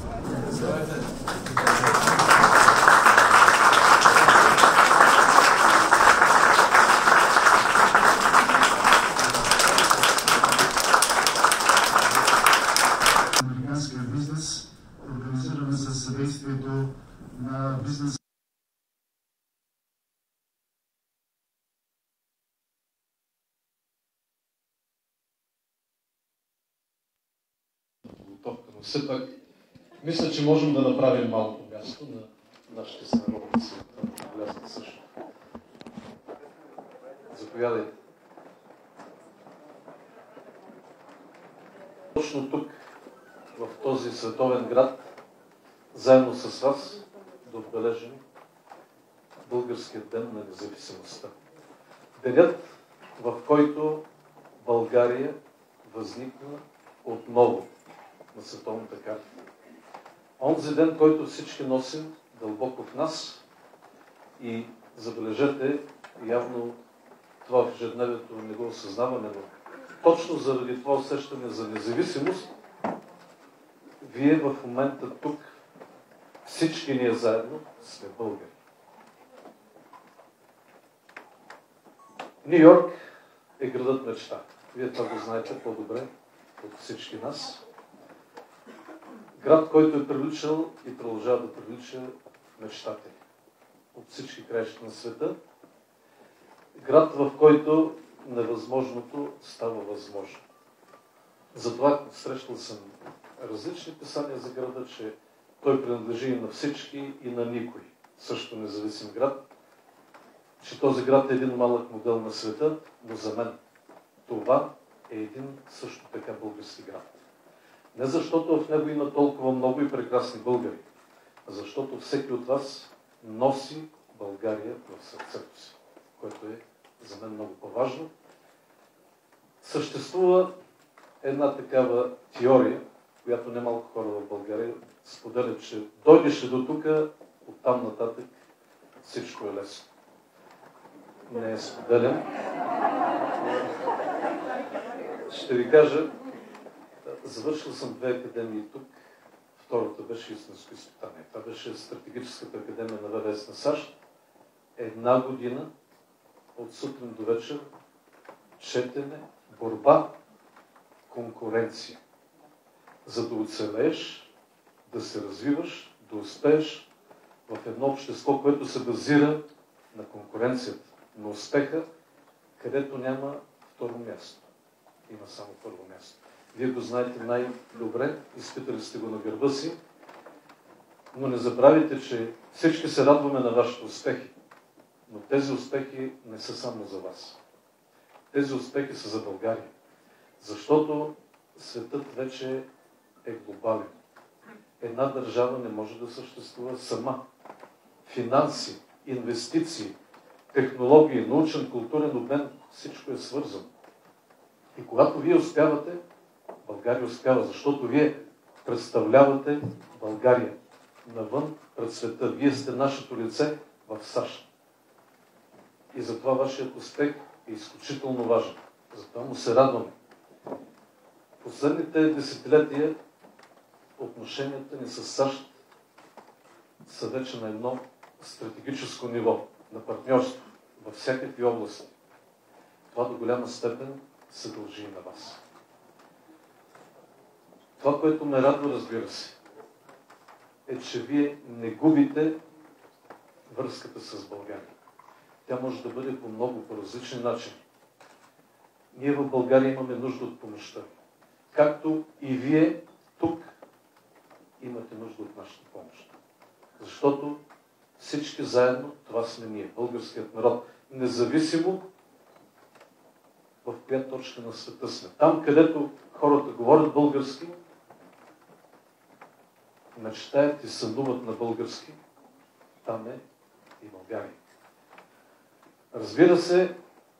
Американския бизнес, организираме със съдействието на бизнес. Но все пак, мисля, че можем да направим малко място на нашите сънародници да влязат също. Заповядайте. Точно тук, в този световен град, заедно с вас, да отбележим Българският ден на независимостта. Денят, в който България възникна отново на световната карта. Онзи ден, който всички носим дълбоко в нас и забележете, явно това в ежедневието не го осъзнаваме, но точно заради това усещане за независимост, вие в момента тук, всички ние заедно, сме българи. Ню Йорк е градът мечта. Вие това го знаете по-добре от всички нас. Град, който е привличал и продължава да привлича мечтатели от всички краища на света. Град, в който невъзможното става възможно. Затова срещал съм различни писания за града, че той принадлежи и на всички, и на никой. Също независим град. Че този град е един малък модел на света, но за мен това е един също така български град. Не защото в него има толкова много и прекрасни българи, а защото всеки от вас носи България в сърцето си, което е за мен много по-важно. Съществува една такава теория, която немалко хора в България споделят, че дойдеш ли до тук, оттам нататък всичко е лесно. Не е споделен. Ще ви кажа, завършил съм 2 академии тук. Втората беше истинско изпитание. Това беше Стратегическата академия на ВВС на САЩ. 1 година от сутрин до вечер четене, борба, конкуренция. За да оцелееш, да се развиваш, да успееш в едно общество, което се базира на конкуренцията, на успеха, където няма второ място. Има само първо място. Вие го знаете най-добре, изпитали сте го на гърба си, но не забравяйте, че всички се радваме на вашите успехи, но тези успехи не са само за вас. Тези успехи са за България, защото светът вече е глобален. Една държава не може да съществува сама. Финанси, инвестиции, технологии, научен, културен обмен, всичко е свързано. И когато вие успявате, България успява, защото вие представлявате България навън пред света. Вие сте нашето лице в САЩ. И затова вашият успех е изключително важен. Затова му се радваме. Последните десетилетия отношенията ни с САЩ са вече на едно стратегическо ниво, на партньорство във всякакви области. Това до голяма степен се дължи и на вас. Това, което ме радва, разбира се, е, че вие не губите връзката с България. Тя може да бъде по много, по различни начини. Ние в България имаме нужда от помощта. Както и вие тук имате нужда от нашата помощ. Защото всички заедно, това сме ние, българският народ. Независимо в коя точка на света сме. Там, където хората говорят български, мечтаят и сънуват на български, там е и България. Разбира се,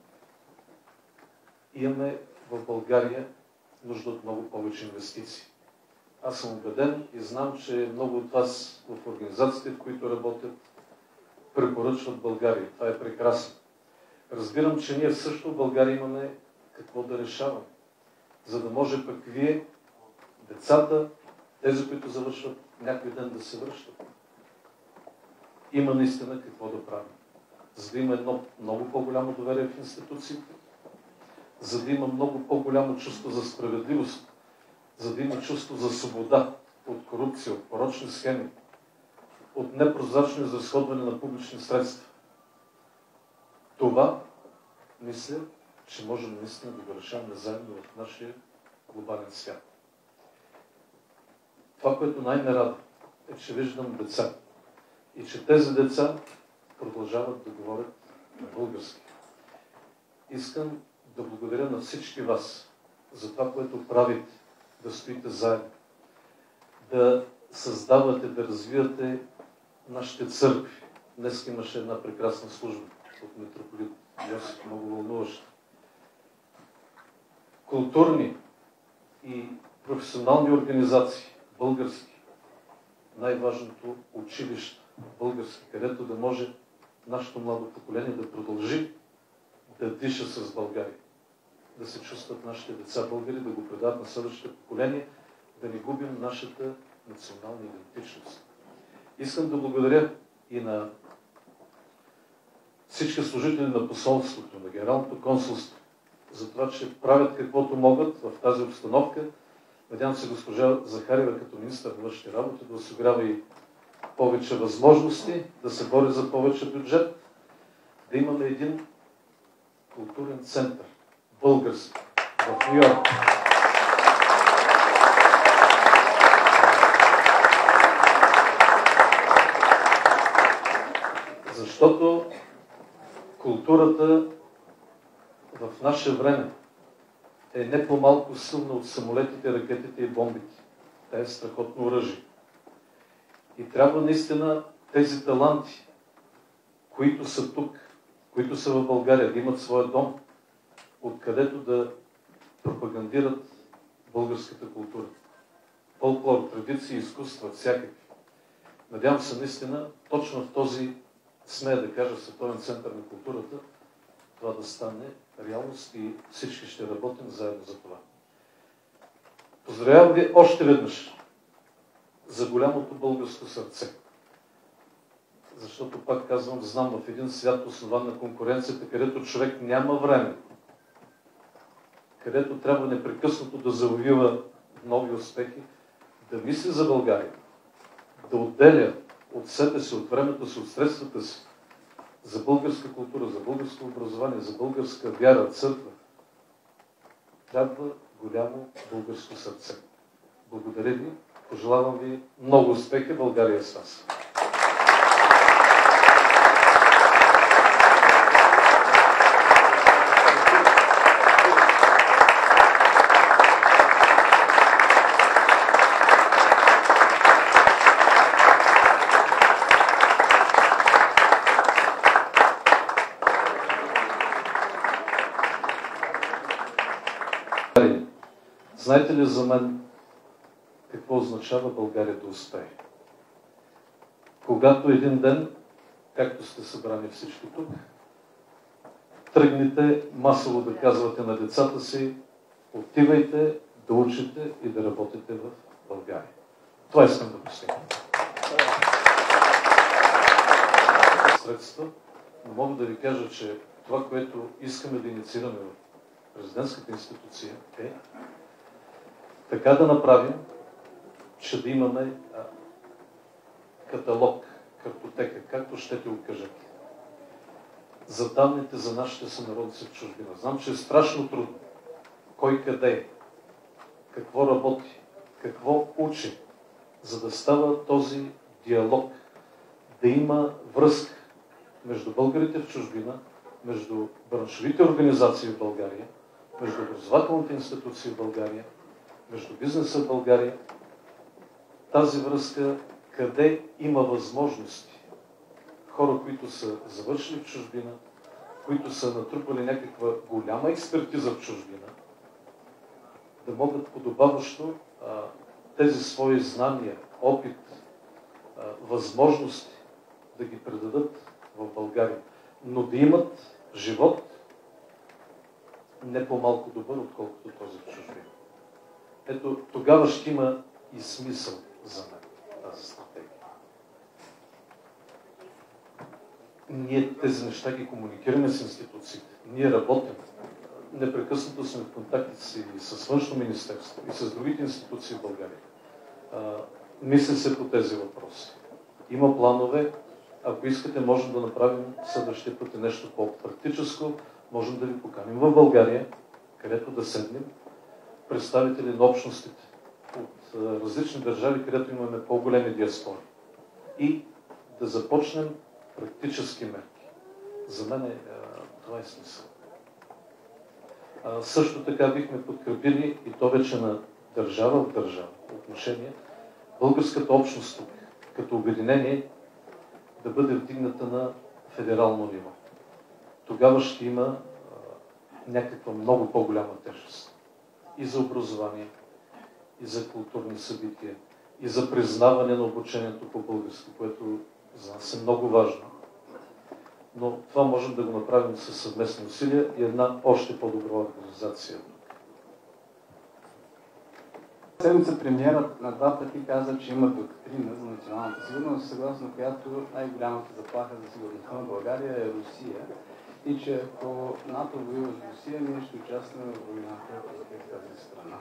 имаме в България нужда от много повече инвестиции. Аз съм убеден и знам, че много от вас в организациите, в които работят, препоръчват България. Това е прекрасно. Разбирам, че ние също в България имаме какво да решаваме, за да може пък вие, децата, тези, които завършват някой ден да се връщат. Има наистина какво да правим. За да има едно много по-голямо доверие в институциите, за да има много по-голямо чувство за справедливост, за да има чувство за свобода от корупция, от порочни схеми, от непрозрачно изразходване на публични средства. Това, мисля, че можем наистина да го решаваме заедно в нашия глобален свят. Това, което най-ме радва, е, че виждам деца. И че тези деца продължават да говорят на български. Искам да благодаря на всички вас за това, което правите, да стоите заедно, да създавате, да развивате нашите църкви. Днес имаше една прекрасна служба от митрополит Йосиф, много вълнуваща. Културни и професионални организации, български, най-важното училище, български, където да може нашето младо поколение да продължи да диша с България. Да се чувстват нашите деца българи, да го предават на следващите поколения, да не губим нашата национална идентичност. Искам да благодаря и на всички служители на посолството, на Генералното консулство, за това, че правят каквото могат в тази обстановка. Надявам се госпожа Захариева като министър на външни работи да осигурява и повече възможности, да се бори за повече бюджет, да имаме един културен център, български, в Ню-Йорк. Защото културата в наше време е не по-малко силна от самолетите, ракетите и бомбите. Тя е страхотно оръжие. И трябва наистина тези таланти, които са тук, които са в България, да имат своя дом, откъдето да пропагандират българската култура. Фолклор, традиции, изкуства, всякакви. Надявам се наистина, точно в този, смея да кажа, Световен център на културата, това да стане реалност и всички ще работим заедно за това. Поздравявам ви още веднъж за голямото българско сърце. Защото, пак казвам, знам в един свят, основан на конкуренцията, където човек няма време, където трябва непрекъснато да завоюва нови успехи, да мисли за България, да отделя от себе си, от времето си, от средствата си, за българска култура, за българско образование, за българска вяра, църква, трябва голямо българско сърце. Благодаря ви, пожелавам ви много успехи, България е с вас. Знаете ли за мен какво означава България да успее? Когато един ден, както сте събрани всички тук, тръгнете масово да казвате на децата си, отивайте да учите и да работите в България. Това искам да постигна. Средства, но мога да ви кажа, че това, което искаме да инициираме в президентската институция е така да направим, че да имаме каталог, картотека, както щете го кажете, за данните за нашите сънародници в чужбина. Знам, че е страшно трудно. Кой къде е, какво работи, какво учи, за да става този диалог, да има връзка между българите в чужбина, между браншовите организации в България, между образователните институции в България, между бизнеса в България, тази връзка, къде има възможности. Хора, които са завършили в чужбина, които са натрупали някаква голяма експертиза в чужбина, да могат подобаващо тези свои знания, опит, възможности да ги предадат в България, но да имат живот не по-малко добър, отколкото този в чужбина. Ето, тогава ще има и смисъл за мен. тази стратегия. Ние тези неща ги комуникираме с институциите. Ние работим. Непрекъснато сме в контакти с Външно министерство и с другите институции в България. Мисли се по тези въпроси. Има планове. Ако искате, можем да направим следващия път нещо по-практическо. Можем да ви поканим в България, където да седнем представители на общностите от различни държави, където имаме по-големи диаспори. И да започнем практически мерки. За мен това е смисъл. Също така бихме подкрепили, и то вече на държава в държава отношение, българската общност тук, като обединение, да бъде вдигната на федерално ниво. Тогава ще има някаква много по-голяма тежест. И за образование, и за културни събития, и за признаване на обучението по български, което за нас е много важно. Но това можем да го направим със съвместни усилия и една още по-добра организация. Седмица премиерът на 2 пъти каза, че има доктрина за националната сигурност, съгласно която най-голямата заплаха за сигурността на България е Русия и че ако НАТО воюва с Русия, ние ще участваме в войната в тази страна.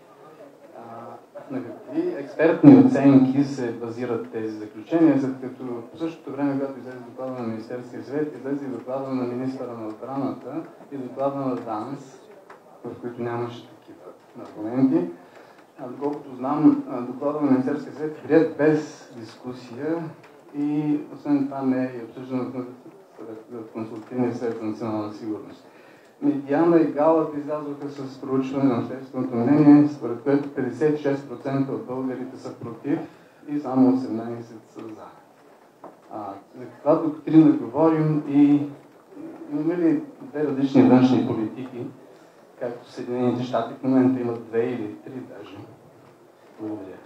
На какви експертни оценки се базират тези заключения, след като по същото време, когато излезе доклада на Министерския съвет, излезе и доклада на министъра на отбраната и доклада на ДАНС, в които нямаше такива аргументи. Доколкото знам, доклада на Министерския съвет е приет без дискусия и освен това не е обсъждан в консултативния съвет за национална сигурност. Медиана и Галът излязоха с проучване на общественото мнение, според което 56% от българите са против и само 18% са за. За каква доктрина говорим и имаме ли две различни външни политики, както Съединените щати в момента имат 2 или 3 даже? Благодаря.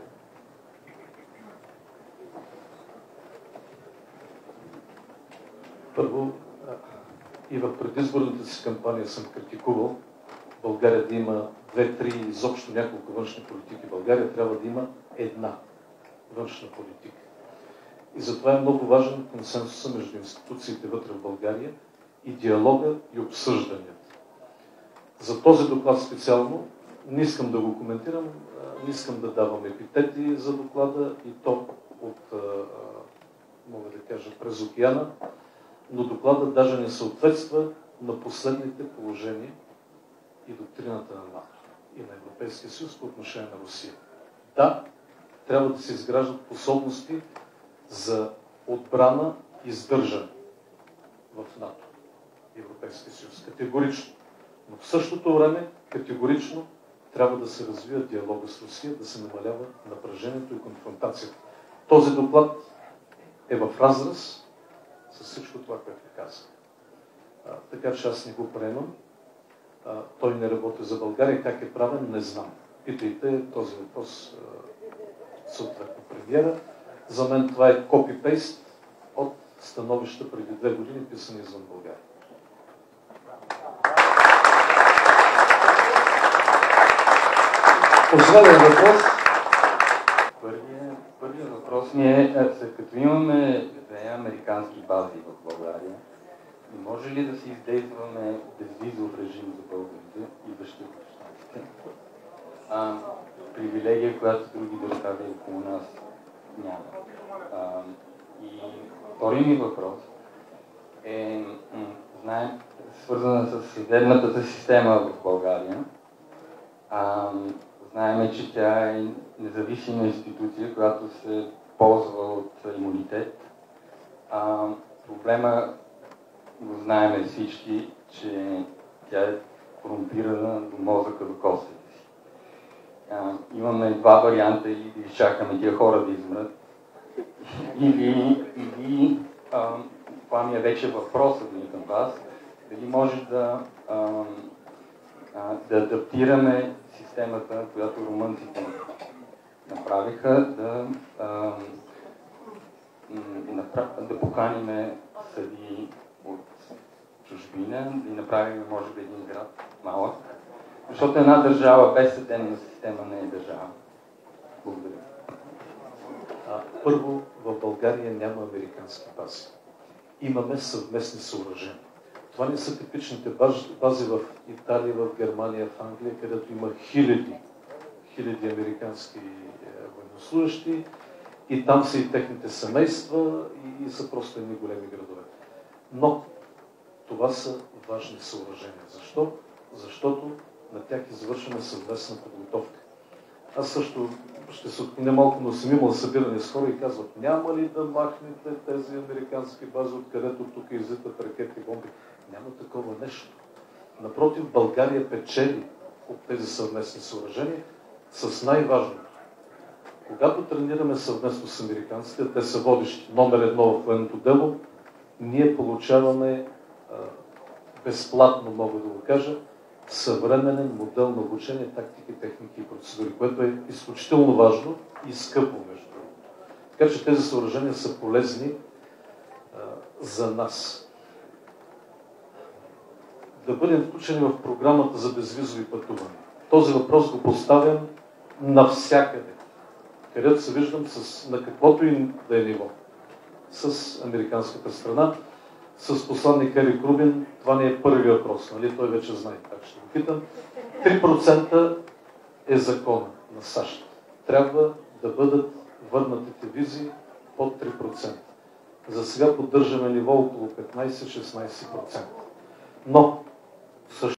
Първо, и в предизборната си кампания съм критикувал България да има 2, 3 или изобщо няколко външни политики. България трябва да има една външна политика. И затова е много важен консенсуса между институциите вътре в България и диалога и обсъжданията. За този доклад специално не искам да го коментирам, не искам да давам епитети за доклада и то от, мога да кажа, през океана, но докладът даже не съответства на последните положения и доктрината на НАТО и на Европейския съюз по отношение на Русия. Да, трябва да се изграждат способности за отбрана и сдържане в НАТО и Европейския съюз. Категорично. Но в същото време категорично трябва да се развива диалога с Русия, да се намалява напрежението и конфронтацията. Този доклад е в разрез с всичко това, което казах. Така че аз не го приемам. Той не работи за България. Как е правен, не знам. Питайте този въпрос съответно премиера. За мен това е копи-пейст от становища преди 2 години, писани извън България. Последен въпрос. Първият въпрос ми е, след като имаме 2 американски бази в България, може ли да се издействаме безвизов режим за българите и дъщи в щатите? Привилегия, която други държави около нас няма. И вторият ми въпрос е, свързана с съдебната система в България. Знаем, че тя е независима институция, която се ползва от имунитет. Проблема го знаем всички, че тя е корумпирана до мозъка, до костите си. Имаме 2 варианта: или да изчакаме тия хора да измрат, или това ми е вече въпросът ми към вас, дали може да адаптираме системата, която румънците направиха, да поканиме съдии от чужбина, да направим, може би, един град малък. Защото една държава без съдебна система не е държава. Благодаря. Първо, в България няма американски бази. Имаме съвместни съоръжения. Това не са типичните бази в Италия, в Германия, в Англия, където има хиляди американски военнослужащи и там са и техните семейства и са просто едни големи градове. Но това са важни съоръжения. Защо? Защото на тях извършваме съвместна подготовка. Аз също ще се отклоня малко, но съм имал събиране с хора и казват, няма ли да махнете тези американски бази, откъдето тук излитат ракети, бомби? Няма такова нещо. Напротив, България печели от тези съвместни съоръжения с най-важното. Когато тренираме съвместно с американците, те са водещи, номер 1 в военното дело, ние получаваме безплатно, мога да го кажа, съвременен модел на обучение, тактики, техники и процедури, което е изключително важно и скъпо, между другото. Така че тези съоръжения са полезни за нас. Да бъдем включени в програмата за безвизови пътувания. Този въпрос го поставям навсякъде, където се виждам на каквото и да е ниво. С американската страна, с посланник Ерик Рубин, това не е първи въпрос, нали? Той вече знае, как ще го питам. 3% е закона на САЩ. Трябва да бъдат върнатите визи под 3%. За сега поддържаме ниво около 15-16%. Но